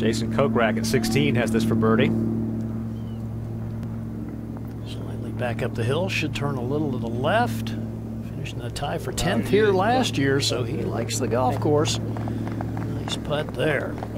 Jason Kokrak at 16 has this for birdie. Slightly back up the hill, should turn a little to the left. Finishing a tie for 10th here last year, so he likes the golf course. Nice putt there.